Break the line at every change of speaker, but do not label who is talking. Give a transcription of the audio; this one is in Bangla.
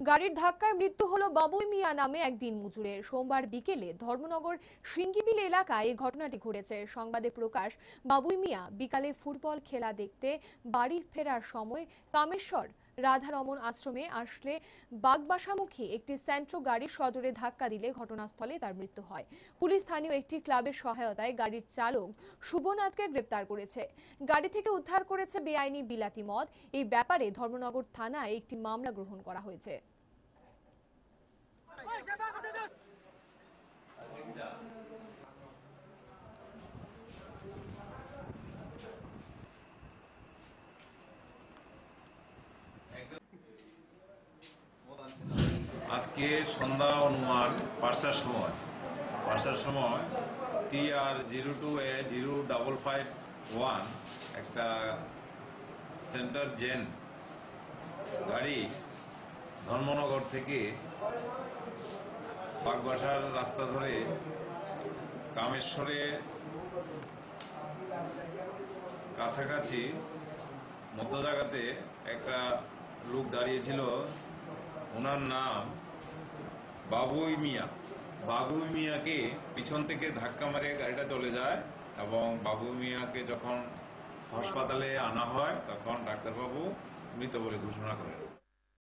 গাড়ির ধাক্কায় মৃত্যু হলো বাবুই মিয়া নামে এক দিনমজুরের। সোমবার বিকেলে ধর্মনগর সিঙ্গিবিল এলাকায় এই ঘটনাটি ঘটেছে। সংবাদে প্রকাশ, বাবুই মিয়া বিকালে ফুটবল খেলা দেখতে বাড়ি ফেরার সময় কামেশ্বর রাধারমন আশ্রমে আসলে বাগবাসামুখী একটি সেন্ট্রো গাড়ি সজোরে ধাক্কা দিলে ঘটনাস্থলে তার মৃত্যু হয়। পুলিশ স্থানীয় একটি ক্লাবের সহায়তায় গাড়ির চালক শুভনাথকে গ্রেপ্তার করেছে। গাড়ি থেকে উদ্ধার করেছে বেআইনি বিলাতি মদ। এই ব্যাপারে ধর্মনগর থানায় একটি মামলা গ্রহণ করা হয়েছে।
আজকে সন্ধ্যা অনুমান 5টার সময় TR02A0551 একটা সেন্টার জেন গাড়ি ধর্মনগর থেকে বাগবাসার রাস্তা ধরে কামেশ্বরে কাছাকাছি মধ্য জায়গাতে একটা লোক দাঁড়িয়েছিল। ওনার নাম বাবুই মিয়াকে পিছন থেকে ধাক্কা মারে গাড়িটা চলে যায় এবং বাবুই মিয়াকে যখন হাসপাতালে আনা হয় তখন ডাক্তারবাবু মৃত বলে ঘোষণা করেন।